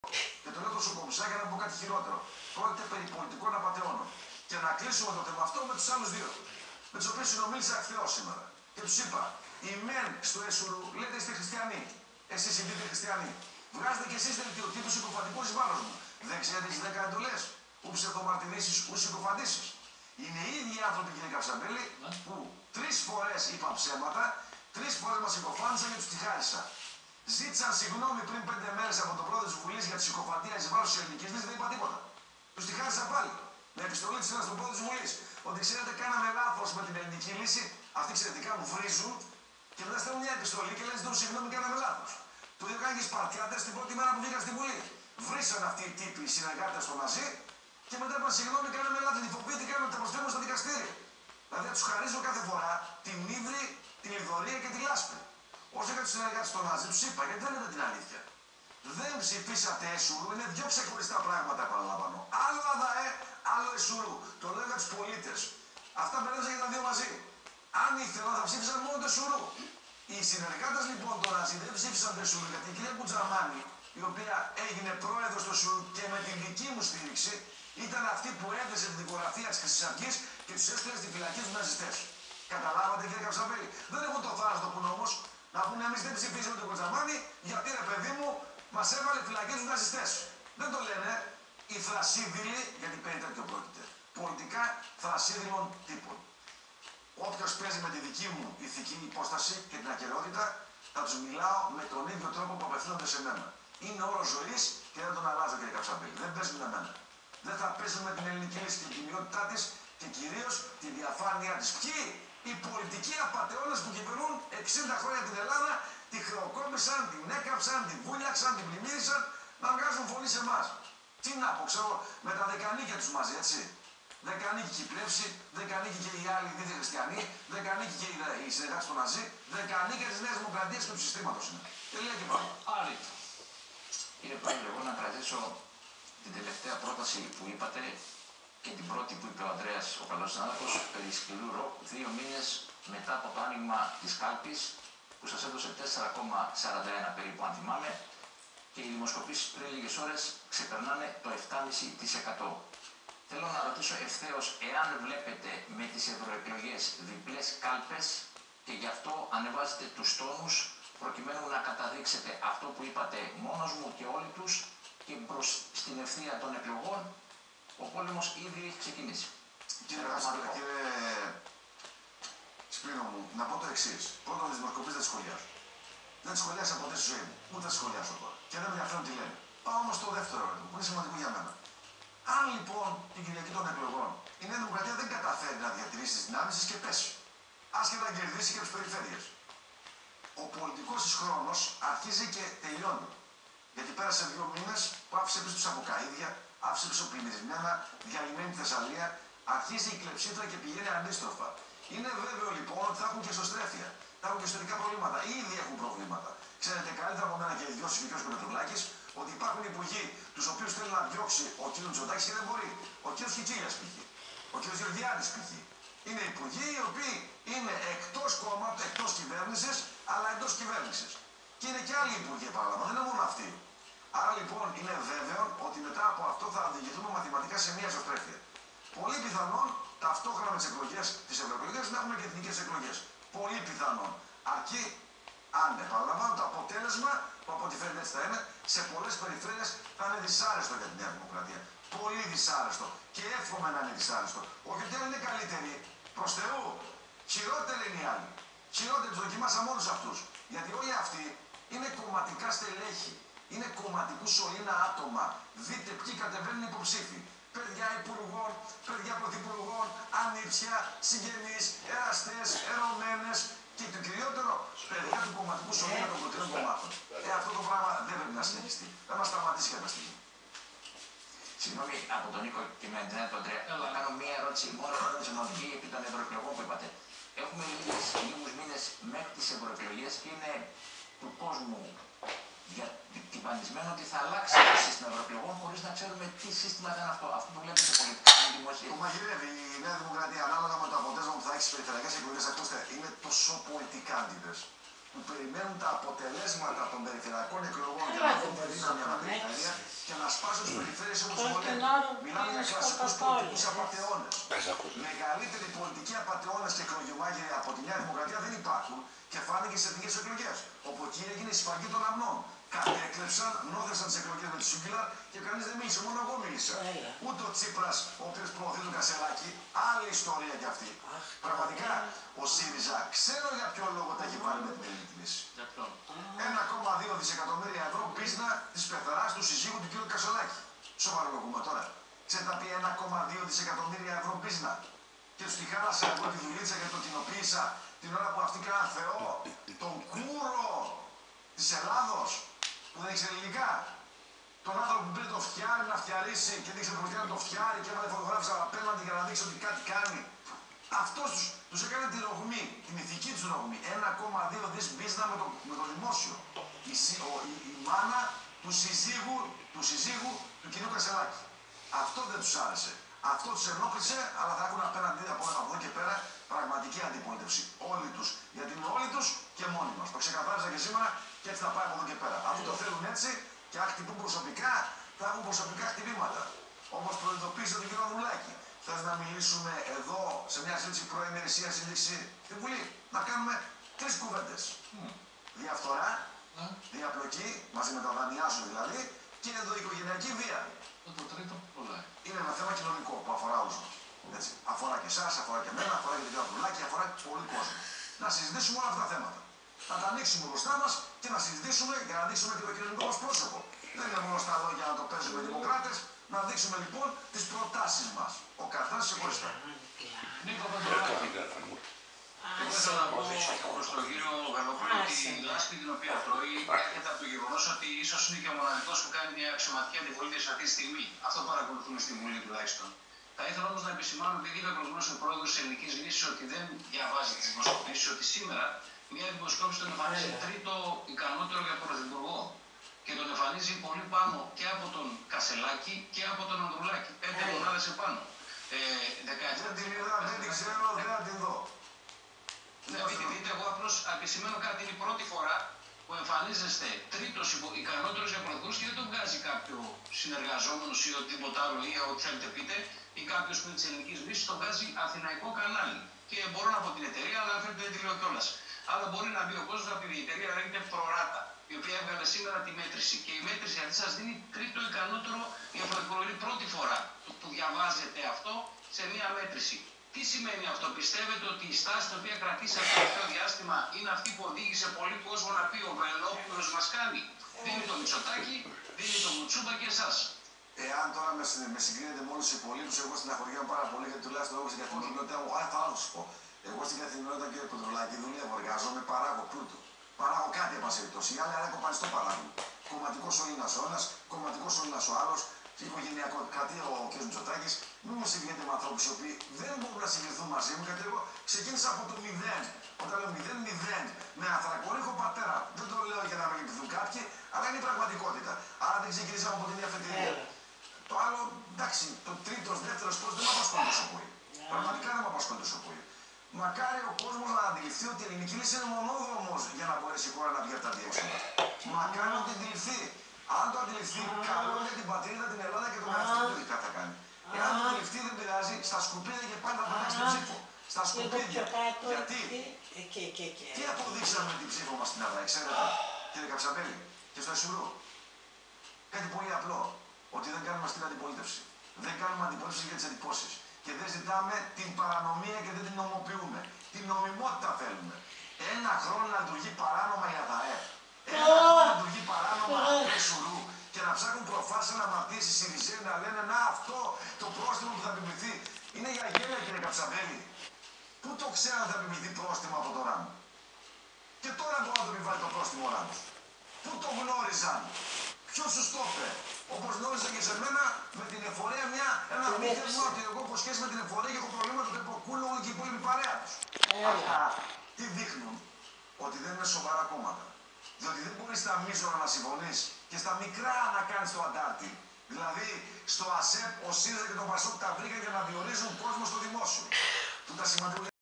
Και το λέω τόσο κομψά για να πω κάτι χειρότερο. Πρόκειται περί πολιτικών απατεώνων. Και να κλείσουμε το θέμα αυτό με τους άλλους δύο. Με τους οποίους συνομίλησα εχθέως σήμερα. Και τους είπα, οι μεν στο Εσουρού λέτε είστε χριστιανοί. Εσείς είστε χριστιανοί. Βγάζετε κι εσείς δελτίο τύπου συκοφαντικού εις βάρος μου. Δεν ξέρετε τις 10 εντολές. Ου ψευδομαρτυρήσεις, ου συκοφαντήσεις. Είναι οι ίδιοι άνθρωποι, κύριε Καψαμπέλη, που 3 φορές είπαν ψέματα, 3 φορές μας συκοφάντησαν και τους τυχάρισα. Ζήτησαν συγγνώμη πριν 5 μέρες από τον πρόεδρο της Βουλής για τη συκοφαντία εις βάρος της ελληνικής λύσης, δεν είπα τίποτα. Τους τυχάρισα πάλι. Με επιστολή της ένας στον πρόεδρο της Βουλής. Ότι ξέρετε, κάναμε λάθος με την ελληνική λύση. Αυτοί ξέρετε, κάνουν, βρίζουν και μετά στέλνουν μια επιστολή και λένε ζητούν συγγνώμη, κάναμε λάθος. Το ίδιο κάνει και οι Σπαρτιάτες την πρώτη μέρα που βγήκαν στην Βουλή. Βρίσαν αυτοί οι τύποι, οι συνεργάτες στο Ναζί και μετά είπαν συγγνώμη, κάναμε λάθος. Φοβήθηκαν ότι θα προσφέρουν στα δικαστήρια. Δηλαδή θα τους χαρίζω κάθε φορά την ύβρι, τη λιδωρία και τη λάσπη. Όσο για τους συνεργάτες στο Ναζί, τους είπα γιατί δεν λέτε την αλήθεια. Δεν ψηφίσατε Εσουρού, είναι 2 ξεχωριστά πράγματα, επαναλαμβάνω. Άλλο ΑΔΑΕ, άλλο Εσουρού. Το λέω για τους πολίτες. Αυτά μπερδεύσαν και τα δύο μαζί. Αν ήθελαν θα ψήφισαν μόνο το Εσουρού. Οι συνεργάτες λοιπόν του Ναζί δεν ψήφισαν το Εσουρού γιατί η κυρία Κουτζαμάνη, η οποία έγινε πρόεδρος του Εσουρού και με την δική μου στήριξη, ήταν αυτή που έδεσε τη δικογραφία της Χρυσής Αυγής και τους έστειλε στη φυλακή τους ναζιστές. Καταλάβατε, κύριε Καψαμπέλη. Δεν έχουν το θάρρος να το πούν όμως. Να πούνε εμείς δεν ψηφίζουμε τον Κουτζαμάνη γιατί ρε παιδί μου μας έβαλε φυλακή τους ναζιστές. Δεν το λένε οι θρασίδηλοι, γιατί περί τέτοιο πρόκειται. Πολιτικά θρασίδηλων τύπων. Όποιος παίζει με τη δική μου ηθική υπόσταση και την ακεραιότητα, θα τους μιλάω με τον ίδιο τρόπο που απευθύνονται σε μένα. Είναι όρος ζωής και δεν τον αλλάζω, κύριε Καψαμπέλη. Δεν παίζουν με μένα. Δεν θα παίζουν με την ελληνική λύση και την κοινότητά της και κυρίως τη διαφάνειά της. Ποιοι? Οι πολιτικοί απατεώνες που κυβερνούν 60 χρόνια την Ελλάδα, τη χρεοκόπησαν, την έκαψαν, την βούλιαξαν, την πλημμύρισαν, να βγάζουν φωνή σε εμάς. Τι να πω, ξέρω, με τα δεκανίκια τους μαζί, έτσι. Δεκανίκη και η πλεύση, δεκανίκη και οι άλλοι δίθεν χριστιανοί, δεκανίκη και οι συνεργάτες του Ναζί, δεκανίκια της Νέας Δημοκρατίας και του συστήματος είναι. Τελεία και πάλι. Άρη. Κύριε Πρόεδρε, εγώ να κρατήσω την τελευταία πρόταση που είπατε και την πρώτη που είπε ο Ανδρέας, ο καλός συνάδελφος, περί σκληρού ροκ, 2 μήνες μετά από το άνοιγμα της κάλπης, που σας έδωσε 4,41 περίπου, αν θυμάμαι, και οι δημοσκοπήσεις πριν λίγες ώρες ξεπερνάνε το 7,5%. Θέλω να ρωτήσω ευθέως εάν βλέπετε με τις ευρωεκλογές διπλές κάλπες και γι' αυτό ανεβάζετε τους τόνους προκειμένου να καταδείξετε αυτό που είπατε μόνος μου και όλοι τους και μπρος στην ευθεία των εκλογών ο πόλεμος ήδη έχει ξεκινήσει. Κύριε Σπύρο μου, να πω το εξής. Πρώτον, τις δημοσκοπήσεις δεν τις σχολιάζω. Δεν τις σχολιάσα ποτέ στη ζωή μου. Ούτε θα τις σχολιάσω τώρα. Και δεν με ενδιαφέρουν τι λένε. Πάω όμως στο δεύτερο ερώτημα, που είναι σημαντικό για μένα. Αν λοιπόν την Κυριακή των εκλογών η Νέα Δημοκρατία δεν καταφέρει να διατηρήσει τις δυνάμεις της και πέσει, άσχετα να κερδίσει και τις περιφέρειες, ο πολιτικός της χρόνος αρχίζει και τελειώνει. Γιατί πέρασε 2 μήνες που άφησε πίσω τους αποκαΐδια, άφησε πίσω πλημμυρισμένα, διαλυμένη Θεσσαλία, αρχίζει η κλεψίθρα και πηγαίνει αντίστροφα. Είναι βέβαιο λοιπόν ότι θα έχουν και εσωστρέφεια, θα έχουν και εσωτερικά προβλήματα. Ήδη έχουν προβλήματα. Ξέρετε καλύτερα από μένα και οι δυο ο κ. Πετρουλάκης, ότι υπάρχουν υπουργοί τους οποίους θέλει να διώξει ο κ. Μητσοτάκης και δεν μπορεί. Ο κ. Κιτσίλιας π.χ. Ο κ. Γεωργιάδης π.χ. Είναι υπουργοί οι οποίοι είναι εκτός κόμματος, εκτός κυβέρνησης, αλλά εντός κυβέρνησης. Και είναι και άλλοι υπουργοί, επαναλαμβάνω, δεν είναι μόνο αυτοί. Άρα λοιπόν είναι βέβαιο ότι μετά από αυτό θα οδηγηθούμε μαθηματικά σε μια εσωστρέφεια. Πολύ πιθανόν ταυτόχρονα με τις εκλογές, τις ευρωεκλογές, να έχουμε και εθνικές εκλογές. Πολύ πιθανόν. Αρκεί, αν επαναλαμβάνω, το αποτέλεσμα, που από ό,τι φαίνεται έτσι θα είναι, σε πολλές περιφέρειες θα είναι δυσάρεστο για τη Νέα Δημοκρατία. Πολύ δυσάρεστο. Και εύχομαι να είναι δυσάρεστο. Όχι ότι είναι καλύτεροι. Προς Θεού. Χειρότεροι είναι οι άλλοι. Χειρότεροι τους δοκιμάσαμε όλους αυτούς. Γιατί όλοι αυτοί είναι κομματικά στελέχη. Είναι κομματικού σωλήνα άτομα. Δείτε ποιοι κατεβαίνουν υποψήφοι. Παιδιά υπουργών, παιδιά πρωθυπουργών, ανήψια, συγγενείς, εραστές, ερωμένες και το κυριότερο, παιδιά του κομματικού σωλήνα των προτείνων κομμάτων. Αυτό το πράγμα δεν πρέπει να συνεχιστεί. Θα μας σταματήσει κάποια στιγμή. Συγγνώμη από τον Νίκο και με την τον Ανδρέα. Θα κάνω μία ερώτηση μόνο σημαντική επί των ευρωεκλογών που είπατε. Έχουμε λίγους μήνες μέχρι τις ευρωεκλογές και είναι του κόσμου διατυπανισμένο ότι θα αλλάξει το σύστημα ευρωεκλογών χωρίς να ξέρουμε τι σύστημα θα είναι αυτό. Αυτό το βλέπετε πολιτικά, είναι δημοσία. Το μαγειρεύει η Νέα Δημοκρατία ανάλογα με το αποτέλεσμα που θα έχει στις περιφερειακές εκλογές. Ακούστε, είναι τόσο πολιτικά αντίδρες. που περιμένουν τα αποτελέσματα των περιφερειακών εκλογών για να δουν τη δύναμη αναπεριφέρεια και να σπάσουν τις περιφέρειες όπως βολεύει. Μιλάμε για κλασικούς πολιτικούς απατεώνες. Μεγαλύτεροι πολιτικοί απατεώνες και εκλογημάγειροι από τη Νέα Δημοκρατία δεν υπάρχουν και φάνηκε στις εθνικές εκλογές, όπου εκεί έγινε η σφαγή των αμνών. Κατέκλεψαν, νόθεσαν τις εκλογές με τη Σούγκυλα και κανείς δεν μίλησε, μόνο εγώ μίλησα. Ούτε ο Τσίπρας, ο οποίος προωθεί τον Κασελάκη, άλλη ιστορία κι αυτή. Πραγματικά, ο ΣΥΡΙΖΑ ξέρω για ποιο λόγο τα έχει βάλει με την ελληνική λύση. 1,2 δισεκατομμύρια ευρώ πίσνα της πεθαράς του συζύγου του κ. Κασελάκη. Σοβαρό ακούμε τώρα. Ξέρετε να πει 1,2 δισεκατομμύρια ευρώ πίσνα. Και τους τη χάλασα εγώ τη δουλίτσα γιατί το κοινοποίησα την ώρα που αυτοί κάναν Θεό, τον Κούρο της Ελλάδος, που δεν ήξερε ελληνικά. Τον άνθρωπο που πήρε το φτιάρι να φτιαρίσει και δείξε το φτιάρι να το φτιάρι και έβαλε φωτογράφηση απέναντι για να δείξει ότι κάτι κάνει. Αυτός τους έκανε τη ρογμή, την ηθική τους ρογμή. 1,2 δις μπίζνα με το δημόσιο. Η μάνα του συζύγου του κ. Κασελάκη. Αυτό δεν τους άρεσε. Αυτό τους ενόχλησε, αλλά θα έχουν απέναντι από εδώ και πέρα πραγματική αντιπολίτευση. Όλοι τους. Γιατί είναι όλοι τους και μόνοι μας. Το ξεκαθάρισα και σήμερα και έτσι θα πάει από εδώ και πέρα. Αφού το θέλουν έτσι και αν χτυπούν προσωπικά, θα έχουν προσωπικά χτυπήματα. Όπως προειδοποίησε τον κ. Ανδρουλάκη. Θες να μιλήσουμε εδώ σε μια συζήτηση προημερησία σύνδεξη στη Βουλή. Να κάνουμε 3 κουβέντες. Διαφθορά, διαπλοκή, μαζί με τα δανειάζουν δηλαδή, και ενδοοικογενειακή βία. Το τρίτο πολλά. Είναι ένα θέμα κοινωνικό που αφορά όλους μας. Έτσι. Αφορά και εσάς, αφορά και εμένα, αφορά και τον κ. Ανδρουλάκη, αφορά και πολύ κόσμο. Να συζητήσουμε όλα αυτά τα θέματα. Να τα ανοίξουμε μπροστά μας και να συζητήσουμε για να δείξουμε και το κοινωνικό μας πρόσωπο. Δεν είναι μόνο στα λόγια να το παίζουμε οι δημοκράτες. Να δείξουμε λοιπόν τις προτάσεις μας. Ο καθένας ξεχωριστά. Νίκο Παντελάκη, εγώ ήθελα να πω προς τον κύριο Βελόπουλο ότι η λάσπη την οποία τρώει έρχεται από το γεγονός ότι ίσως είναι και ο μοναδικός που κάνει μια αξιωματική αντιπολίτευση αυτή τη στιγμή. Αυτό παρακολουθούμε στη Βουλή τουλάχιστον. Θα ήθελα όμως να επισημάνω, επειδή είπε προηγουμένως ο πρόεδρος της Ελληνικής Λύσης ότι δεν διαβάζει τις δημοσκοπήσεις, ότι σήμερα μια δημοσκόπηση τον εμφανίζει τρίτο ικανότερο για πρωθυπουργό. Και τον εμφανίζει πολύ πάνω και από τον Κασελάκη και από τον Ανδρουλάκη. 5 μονάδες επάνω. Δεν την είδα, δεν την ξέρω, δεν θα την δω. Ναι, μην τη δείτε, εγώ απλώς επισημαίνω κάτι. Είναι η πρώτη φορά που εμφανίζεστε τρίτος ικανότερος για πρωθυπουργούς και δεν τον βγάζει κάποιο συνεργαζόμενος ή οτιδήποτε άλλο ή ό,τι θέλετε πείτε ή κάποιος που είναι της Ελληνικής Λύσης, τον βγάζει αθηναϊκό κανάλι. Και μπορώ να πω την εταιρεία, αλλά αν θέλετε δεν τη λέω κιόλας. Αλλά μπορεί να μπει ο κόσμος να πει η εταιρεία λέγεται Προράτα, η οποία έβγαλε σήμερα τη μέτρηση. Και η μέτρηση αυτή σας δίνει τρίτο ικανότερο για πρωθυπουργό. Είναι πρώτη φορά που διαβάζετε αυτό σε μία μέτρηση. Τι σημαίνει αυτό? Πιστεύετε ότι η στάση την οποία κρατήσατε το τελευταίο διάστημα είναι αυτή που οδήγησε πολύ κόσμο να πει ο Βελόπουλος μας κάνει? Δίνει το Μητσοτάκη, δίνει το Μουτσούμπα και εσάς. Εάν τώρα με συγκρίνετε με όλους τους υπολείπους, εγώ στεναχωριέμαι πάρα πολύ γιατί τουλάχιστον εγώ στην καθημερινότητα μου, θα σου πω. Εγώ στην καθημερινότητα, κύριε Πετρολάκη, δουλεύω, εργάζομαι, παράγω πλούτο. Παράγω κάτι εν πάση περιπτώσει. Οι άλλοι κομπανιστό παράγουν. Κομματικός ο ένας ο ένας, κομματικός ο ένας ο άλλος. Οικογενειακό κρατεί ο κ. Μητσοτάκης. Μην μου συγκρίνετε με ανθρώπους οι οποίοι δεν μπορούν να συγκριθούν μαζί μου, γιατί εγώ ξεκίνησα από το 0. Όταν λέω 0-0 με ανθρακορίχο πατέρα. Δεν το λέω για να με λυπηθούν κάποιοι, αλλά είναι η πραγματικότητα. Άρα δεν ξεκινήσαμε από την ίδια αφετηρία. Το άλλο, εντάξει, το τρίτος, δεύτερος πώς δεν με απασχολεί τόσο πολύ. Πραγματικά δεν με απασχολεί τόσο πολύ. Μακάρι ο κόσμος να αντιληφθεί ότι η ελληνική λύση είναι μονόδρομος για να μπορέσει η χώρα να βγει από τα διέξοδα. Μακάρι να το αντιληφθεί. Αν το αντιληφθεί, καλό για την πατρίδα, την Ελλάδα και τον εαυτό του τι θα κάνει. Εάν το αντιληφθεί, δεν πειράζει, στα σκουπίδια και πάλι θα περάσει τον ψήφο. Στα σκουπίδια. Γιατί? Τι αποδείξαμε την ψήφο μας στην Ελλάδα, ξέρετε, κύριε Καψαμπέλη, και στο Εσουρού? Κάτι πολύ απλό. Ότι δεν κάνουμε αστική αντιπολίτευση. Δεν κάνουμε αντιπολίτευση για τις εντυπώσεις. Και δεν ζητάμε την παρανομία και δεν την νομοποιούμε. Την νομιμότητα θέλουμε. Ένα χρόνο να λειτουργεί παράνομα η ΑΔΑΕ. Ένα χρόνο να λειτουργεί παράνομα Εσουρού. Και να ψάχνουν προφάσεις να μαρτύσει οι Συριζέοι να λένε να αυτό το πρόστιμο που θα επιβληθεί είναι για γέλια, κύριε Καψαβέλη. Πού το ξέραν θα επιβληθεί πρόστιμο από το ΡΑΜ? Και τώρα μπορεί να το επιβάλλει το πρόστιμο ΡΑΜ. Πού το γνώριζαν? Ποιος τους το είπε? Όπως γνώριζα και σε μένα με την εφορία ένα μήνυμα ότι εγώ έχω σχέση με την εφορία και έχω προβλήματα με το κούλο και η υπόλοιπη παρέα τους. Αυτά τι δείχνουν? Ότι δεν είναι σοβαρά κόμματα. Διότι δεν μπορείς στα μείζωνα να συμφωνείς και στα μικρά να κάνεις το αντάρτη. Δηλαδή στο ΑΣΕΠ ο ΣΥΡΙΖΑ και το ΠΑΣΟΚ τα βρήκαν για να διορίζουν κόσμο στο δημόσιο. Που τα σημαντικά